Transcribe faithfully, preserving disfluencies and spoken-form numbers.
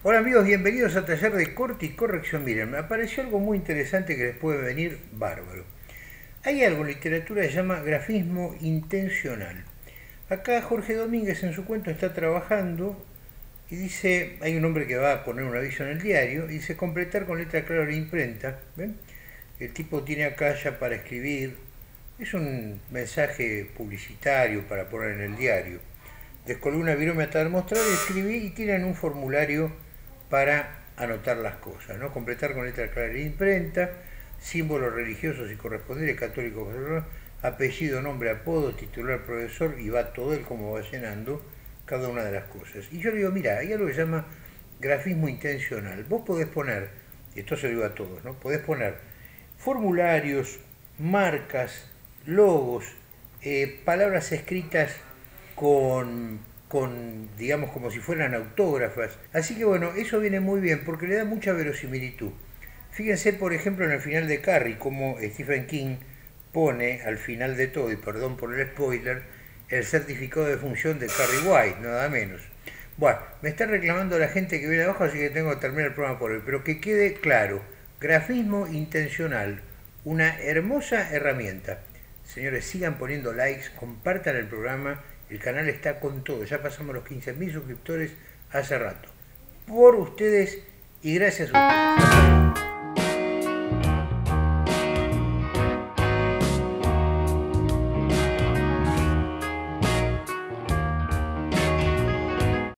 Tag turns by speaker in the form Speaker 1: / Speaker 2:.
Speaker 1: Hola amigos, bienvenidos a Taller de Corte y Corrección. Miren, me apareció algo muy interesante que les puede venir bárbaro. Hay algo en literatura que se llama grafismo intencional. Acá Jorge Domínguez en su cuento está trabajando y dice, hay un hombre que va a poner un aviso en el diario, y dice completar con letra clara la imprenta. ¿Ven? El tipo tiene acá ya para escribir, es un mensaje publicitario para poner en el diario. Descolgué una virome hasta demostrar, escribí y tienen un formulario para anotar las cosas, ¿no? Completar con letra clara de imprenta, símbolos religiosos y correspondientes, católicos, apellido, nombre, apodo, titular, profesor, y va todo él como va llenando cada una de las cosas. Y yo le digo, mira, hay algo que se llama grafismo intencional. Vos podés poner, y esto se lo digo a todos, ¿no? Podés poner formularios, marcas, logos, eh, palabras escritas con, con, digamos, como si fueran autógrafas. Así que bueno, eso viene muy bien porque le da mucha verosimilitud. Fíjense, por ejemplo, en el final de Carrie, como Stephen King pone al final de todo, y perdón por el spoiler, el certificado de función de Carrie White, nada menos. Bueno, me está reclamando la gente que viene abajo, así que tengo que terminar el programa por hoy. Pero que quede claro, grafismo intencional, una hermosa herramienta. Señores, sigan poniendo likes, compartan el programa, el canal está con todo, ya pasamos los quince mil suscriptores hace rato. Por ustedes y gracias a ustedes.